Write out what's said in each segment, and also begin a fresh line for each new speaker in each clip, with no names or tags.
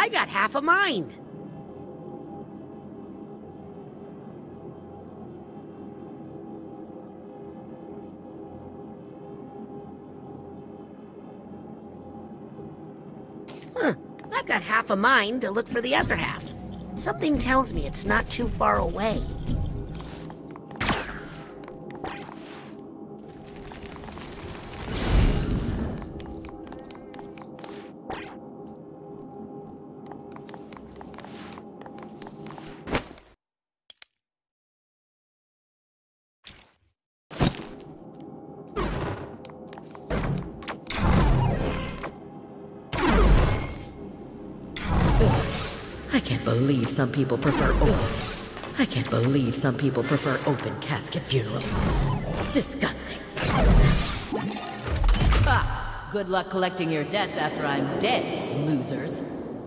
I got half a mind. I've got half a mind to look for the other half. Something tells me it's not too far away.
I can't believe some people prefer I can't believe some people prefer open casket funerals. Disgusting.
Ha! Good luck collecting your debts after I'm dead, losers.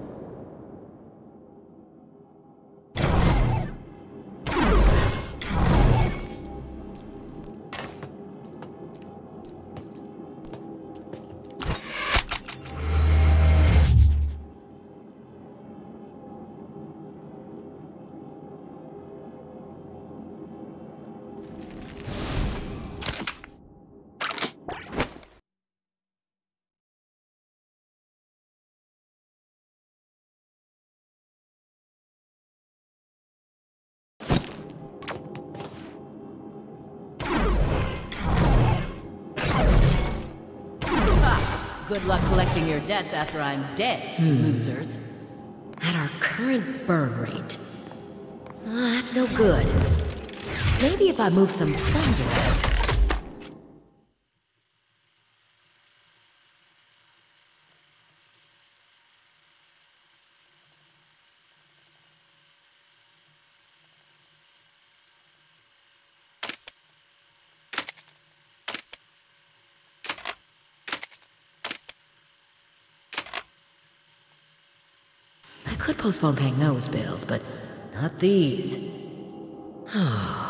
Good luck collecting your debts after I'm dead, losers.
At our current burn rate. That's no good. Maybe if I move some funds around. I could postpone paying those bills, but not these. Oh.